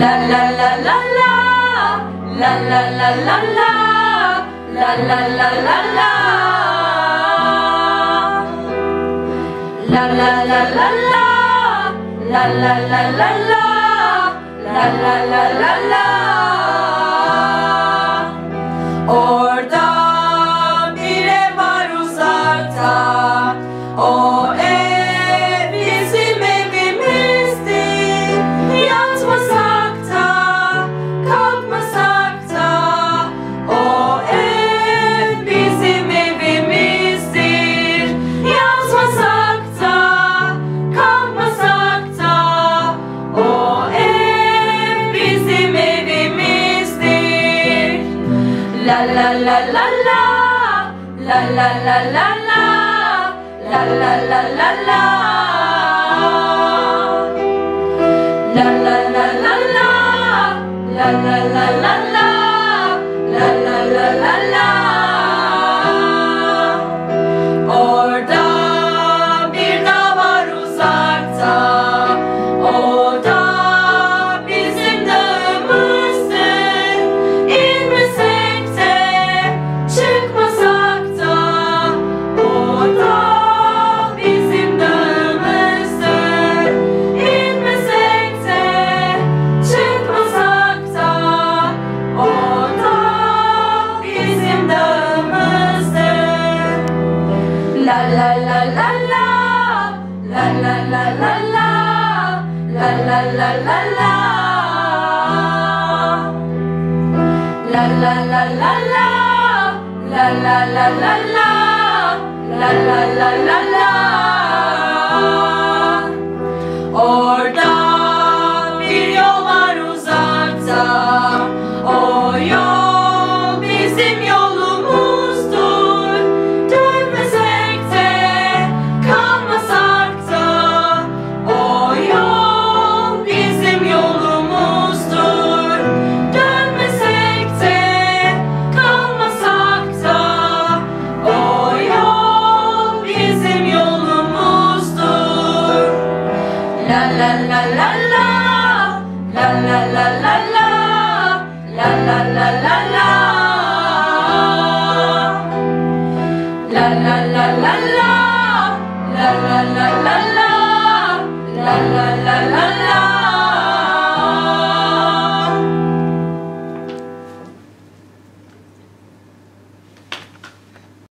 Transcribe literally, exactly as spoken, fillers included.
La la la la la, la la la la la, la la la la la, la la la la la, la la la la la, la la la la la. Orada bir ev var uzakta, o ev bizim evimizdir. Yatmasak da, kalkmasak da, o ev bizim evimizdir. Yatmasak da, kalkmasak da, o ev bizim evimizdir. La la la la la, la la la la la, la la la la la, la la la la la, la la la la la, la la la la la. Orada bir dağ var uzakta, o da bizim dağımızdır. İnmesek de, çıkmasak da, o da bizim dağımızdır. İnmesek de, çıkmasak da, o da bizim dağımızdır. La la la la la, la la la la la, la la la la la, la la la la la, la la la la la, la la la la la. Orada bir yol var uzakta, o yol bizim yolumuzdur. Dönmesek de, kalmasak da, o yol bizim yolumuzdur. Dönmesek de, kalmasak da, o yol bizim yolumuzdur. La la la la la, la la la la la, la la la la la, la la la la la, la la la la la, la la la la la.